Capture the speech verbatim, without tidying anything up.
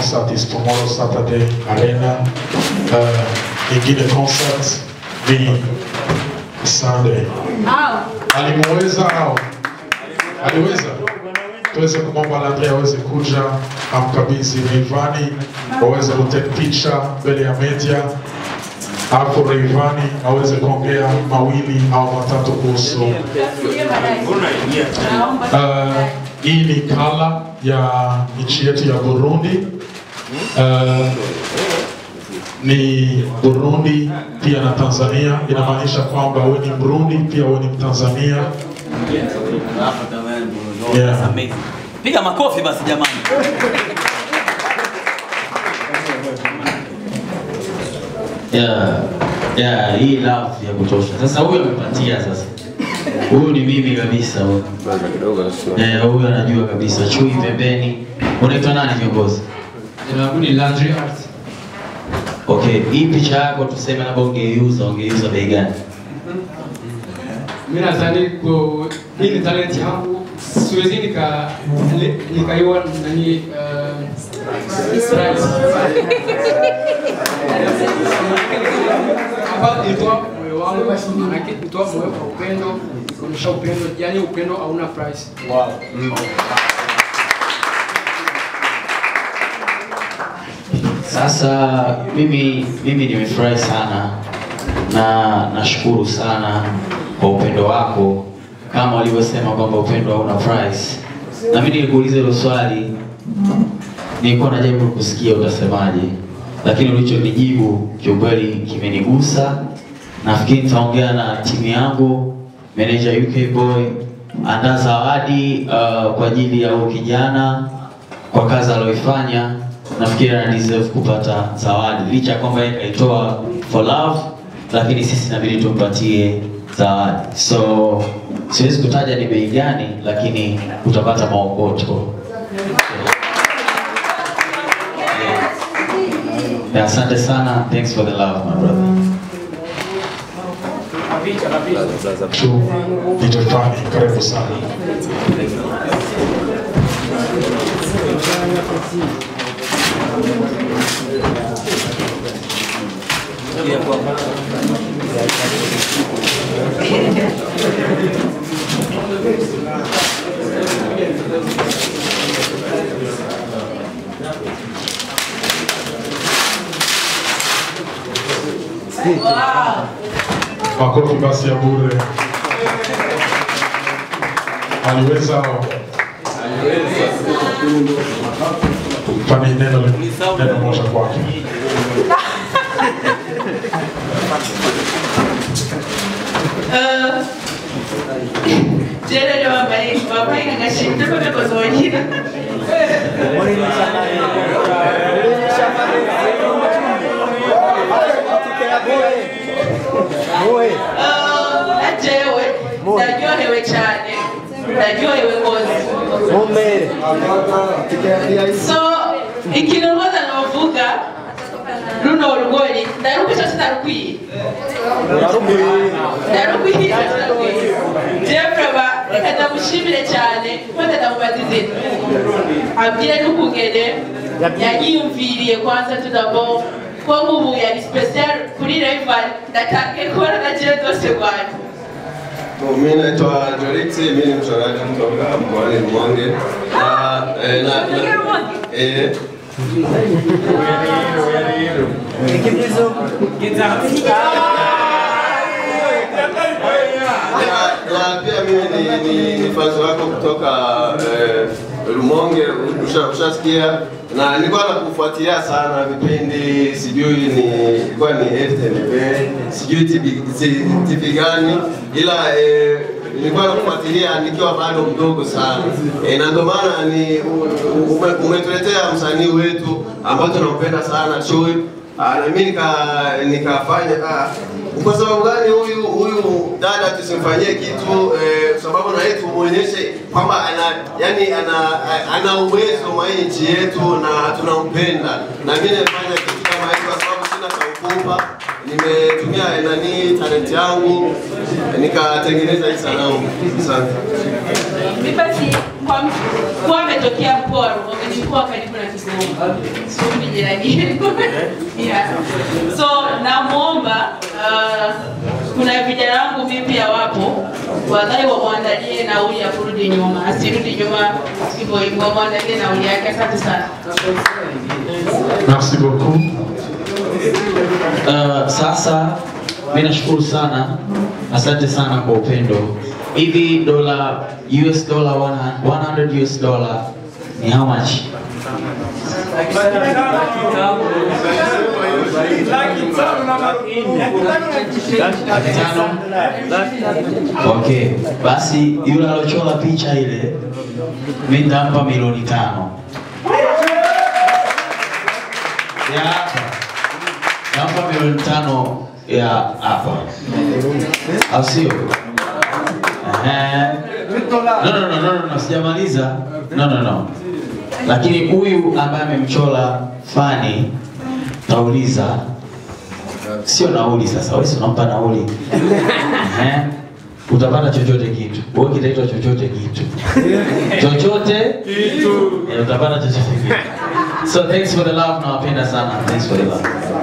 concert is tomorrow Saturday Arena. Uh, ingine concert ni Sunday. Alimweza au? Aliweza? Tuweze kumwomba Landry aweze kuja amkabidhi Rayvanny waweze kutake picha mbele ya media. Hapo Rayvanny aweze kuongea mawili au matatu kuhusu uh, hii ni kala ya nchi yetu ya Burundi. Uh, ni Burundi pia na Tanzania, inamaanisha kwamba wewe ni Burundi pia wewe ni Tanzania. Yeah. Piga makofi basi jamani. Yeah, yeah, hii love ya kutosha. Sasa huyu amepatia sasa. Huyu ni mimi kabisa huyu. Eh, huyu anajua kabisa. Chui pembeni. Unaitwa nani kiongozi? Jina langu ni Landry Art. Okay, hii picha yako tuseme labda ungeiuza, ungeiuza bei gani? Mimi nadhani kwa hii ni talent yangu. Siwezi nika nikaiwa nani price. Hapa nitoa moyo wangu, manake nitoa moyo kwa upendo, kuonyesha upendo, yani upendo hauna price. Wow. Mm. Sasa mimi mimi nimefurahi sana na nashukuru sana kwa upendo wako, kama walivyosema kwamba upendo hauna price. Na mimi nilikuuliza hilo swali, nilikuwa najaribu kusikia utasemaje, lakini ulichonijibu kiukweli kimenigusa. Nafikiri nitaongea na timu yangu, manager U K Boy, andaa zawadi uh, kwa ajili ya huyo kijana kwa kazi aliyoifanya. Nafikiri ana deserve kupata zawadi, licha kwamba yeye kaitoa for love, lakini sisi inabidi tumpatie zawadi. So siwezi kutaja ni bei gani, lakini utapata maokoto. Yeah, asante sana. Thanks for the love, my brother. Nitafani, karibu sana. Makofi basi ya bure. Aliweza au? Aliweza. Fani neno neno moja kwake. Uh, Jere lo ambaye baba ina gashinda kwa kuzojina. Ajewe, naryohewe cyane, naryohewe rwose. So, ikintu rwose navuga, runo rugori, ndarukwisha sinarukwiye. Ndarukwiye, sinarukwiye. Jepraba, reka ndamushimire cyane, maze ndamubaza izina. Abwire n'ukugene, yanyiyumviriye kwanza tudabo, ko ngubu yari special kuri Rayvanny, ndatangiye kubona nagiye zose rwanda. Mimi naitwa Jorix, mimi ni mchoraji kutoka mkoani Rumonge. Na eh na eh Nikibizo na pia mimi ni ni ni fans wako kutoka eh, Rumonge, ushasikia na nilikuwa nakufuatilia sana vipindi, sijui ni ilikuwa ni R T N B, sijui T V gani, ila eh, nilikuwa nakufuatilia nikiwa bado mdogo sana. Eh, na ndio maana ni umetuletea msanii wetu ambaye tunampenda sana Chui. Na mimi nika nikafanya ah, kwa sababu gani huyu huyu dada tusimfanyie kitu eh, sababu na yetu muonyeshe kwamba ana yani ana ana uwezo wa nchi yetu na tunampenda. Na mimi nilifanya kitu kama hicho kwa sababu sina kaukupa, nimetumia nani talent yangu nikatengeneza hii sanamu. Asante. Mimi basi kwa kwa ametokea mkoa wa Rumonge, ni mkoa karibu na Kigoma. Sio ni jirani yenu. Yeah. So namuomba uh, kuna vijana wangu mimi pia wapo, wadai wamwandalie nauli ya kurudi nyuma, asirudi nyuma hivyo hivyo, wamwandalie nauli yake. Asante sana. Merci beaucoup. Uh, sasa mimi nashukuru sana, asante sana kwa upendo. Hivi dola U S dollar one hundred U S dollar ni how much? Laki tano. Okay, basi yule alochora picha ile mimi nitampa milioni tano. Ya hapa. Nitampa milioni tano ya hapa. Au sio? Eh. No no no no no, sijamaliza. No no no. Lakini huyu ambaye amemchora Fani nauliza sio nauli sasa, wewe unampa nauli. Eh? Utapata chochote kitu. Wewe kitaitwa chochote kitu. Chochote kitu. Utapata chochote kitu. So thanks for the love, nawapenda sana. Thanks for the love.